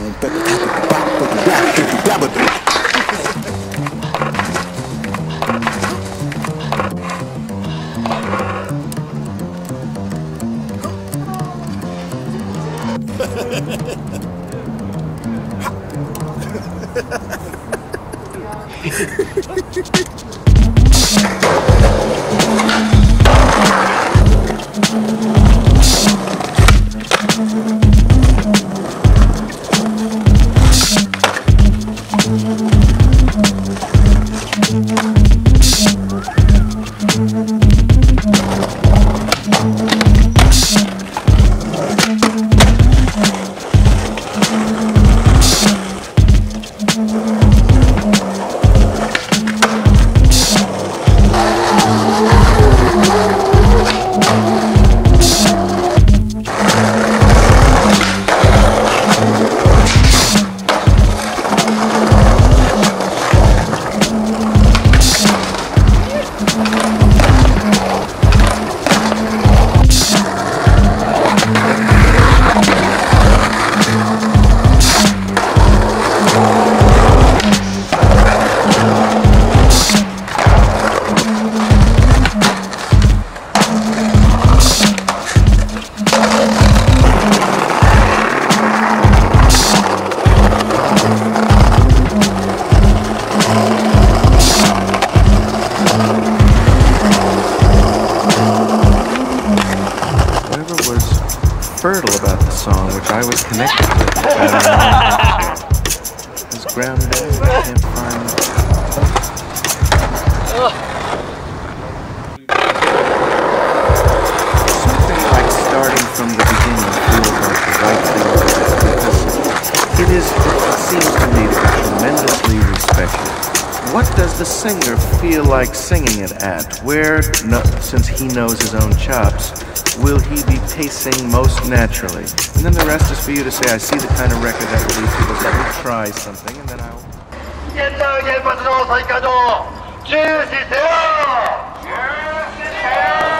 fertile about the song, which I was connected with. It's grounded out. I can't find. Something like starting from the beginning feels like the right thing to do, because it seems to me to be tremendously respected. What does the singer feel like singing it at? Where, since he knows his own chops, will he be pacing most naturally? And then the rest is for you to say, I see the kind of record that will lead people. Let me try something, and then I'll... 현장原発の再稼働中止せよ！中止せよ！